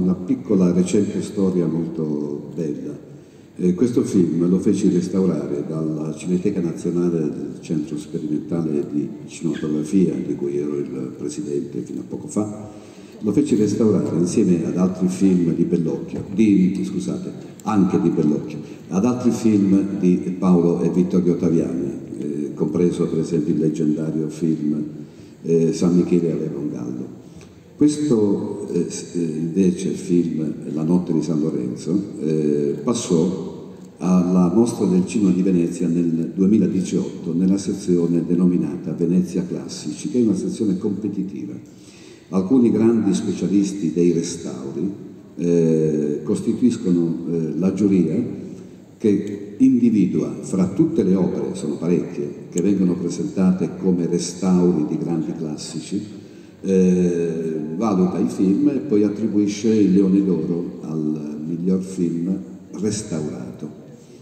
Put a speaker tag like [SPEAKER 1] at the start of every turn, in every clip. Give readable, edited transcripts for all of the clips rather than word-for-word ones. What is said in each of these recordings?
[SPEAKER 1] una piccola recente storia molto bella. Questo film lo feci restaurare dalla Cineteca Nazionale del Centro Sperimentale di Cinematografia, di cui ero il presidente fino a poco fa. Lo feci restaurare insieme ad altri film di Bellocchio, anche di Bellocchio, ad altri film di Paolo e Vittorio Ottaviani, compreso per esempio il leggendario film San Michele aveva un gallo. Questo invece film La notte di San Lorenzo passò alla Mostra del Cinema di Venezia nel 2018 nella sezione denominata Venezia Classici, che è una sezione competitiva. Alcuni grandi specialisti dei restauri costituiscono la giuria che individua fra tutte le opere, sono parecchie, che vengono presentate come restauri di grandi classici, valuta i film e poi attribuisce il Leone d'Oro al miglior film restaurato.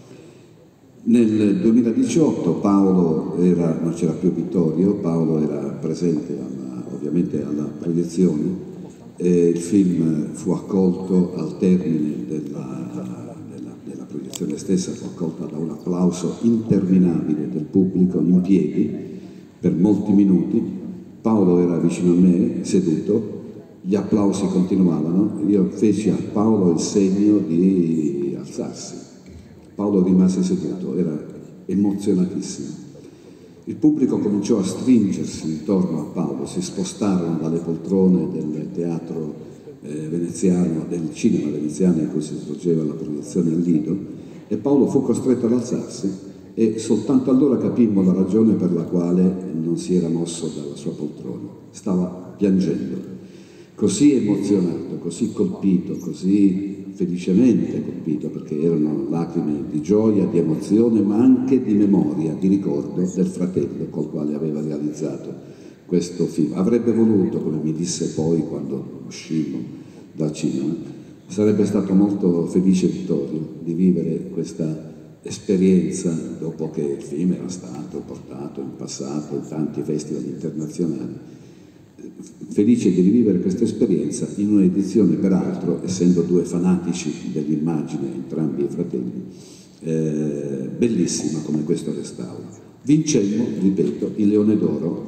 [SPEAKER 1] Nel 2018 non c'era più Vittorio, Paolo era presente ovviamente alla proiezione. Il film fu accolto al termine della proiezione stessa, fu accolto da un applauso interminabile del pubblico in piedi per molti minuti. Paolo era vicino a me, seduto, gli applausi continuavano, io feci a Paolo il segno di alzarsi. Paolo rimase seduto, era emozionatissimo. Il pubblico cominciò a stringersi intorno a Paolo, si spostarono dalle poltrone del teatro veneziano, del cinema veneziano in cui si svolgeva la proiezione al Lido, e Paolo fu costretto ad alzarsi e soltanto allora capimmo la ragione per la quale non si era mosso dalla sua poltrona. Stava piangendo. Così emozionato, così colpito, così felicemente colpito, perché erano lacrime di gioia, di emozione, ma anche di memoria, di ricordo del fratello col quale aveva realizzato questo film. Avrebbe voluto, come mi disse poi quando uscimmo dal cinema, sarebbe stato molto felice Vittorio di vivere questa esperienza dopo che il film era stato portato in passato in tanti festival internazionali. Felice di rivivere questa esperienza in un'edizione, peraltro, essendo due fanatici dell'immagine, entrambi i fratelli, bellissima come questo restauro. Vincemmo, ripeto, il Leone d'Oro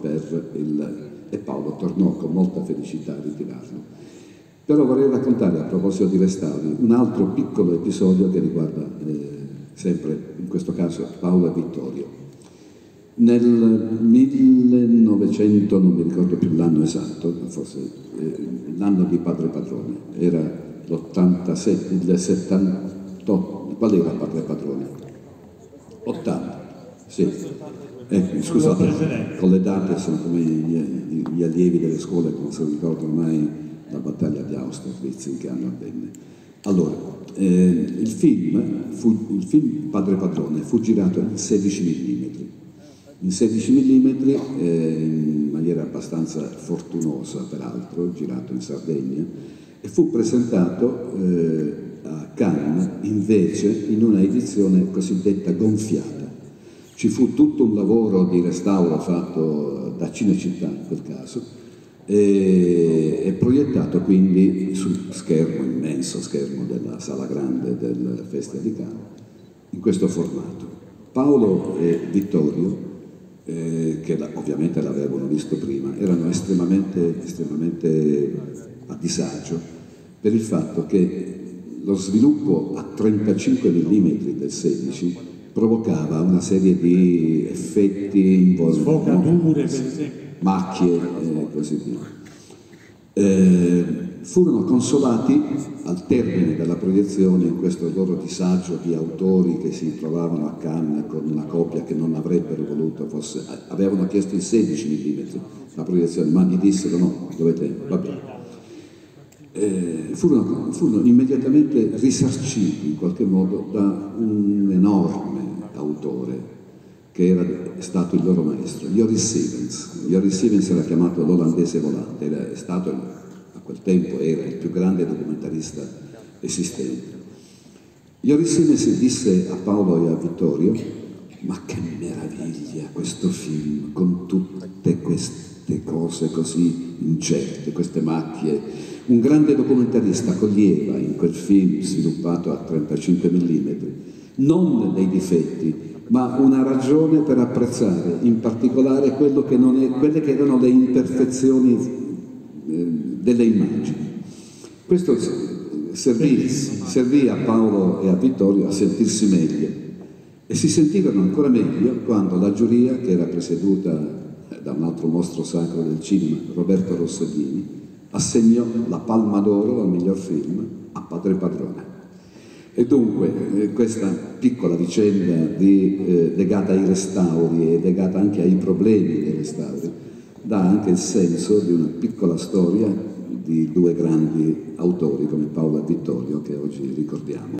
[SPEAKER 1] e Paolo tornò con molta felicità a ritirarlo. Però vorrei raccontare, a proposito di restauri, un altro piccolo episodio che riguarda sempre, in questo caso, Paolo e Vittorio. Nel 1900, non mi ricordo più l'anno esatto, forse l'anno di Padre Padrone, era l'87, il 78, qual era Padre Padrone? 80, sì. Scusate, con le date sono come gli allievi delle scuole che non si ricordano mai la battaglia di Austerlitz, in che anno avvenne. Allora, il film Padre Padrone fu girato in 16 mm. In 16 mm, in maniera abbastanza fortunosa peraltro, girato in Sardegna, e fu presentato a Cannes invece in una edizione cosiddetta gonfiata. Ci fu tutto un lavoro di restauro fatto da Cinecittà in quel caso e proiettato quindi sul schermo, immenso schermo della sala grande del Festival di Cannes, in questo formato. Paolo e Vittorio, che ovviamente l'avevano visto prima, erano estremamente a disagio per il fatto che lo sviluppo a 35 mm del 16 provocava una serie di effetti, sfocature, macchie e così via. Furono consolati al termine della proiezione, in questo loro disagio di autori che si trovavano a Cannes con una copia che non avrebbero voluto fosse, avevano chiesto in 16 mm la proiezione, ma gli dissero no, dovete, va bene. Furono immediatamente risarciti in qualche modo da un enorme autore che era stato il loro maestro, Joris Stevens. Joris Stevens era chiamato l'olandese volante, era stato, a quel tempo era il più grande documentarista esistente. Joris Stevens disse a Paolo e a Vittorio: ma che meraviglia questo film, con tutte queste queste cose così incerte, queste macchie. Un grande documentarista coglieva in quel film sviluppato a 35 mm non dei difetti, ma una ragione per apprezzare in particolare quelle che erano le imperfezioni delle immagini. Questo servì a Paolo e a Vittorio a sentirsi meglio, e si sentirono ancora meglio quando la giuria, che era presieduta da un altro mostro sacro del cinema, Roberto Rossellini, assegnò la Palma d'Oro al miglior film a Padre Padrone. E dunque questa piccola vicenda legata ai restauri e legata anche ai problemi dei restauri dà anche il senso di una piccola storia di due grandi autori come Paolo e Vittorio che oggi ricordiamo.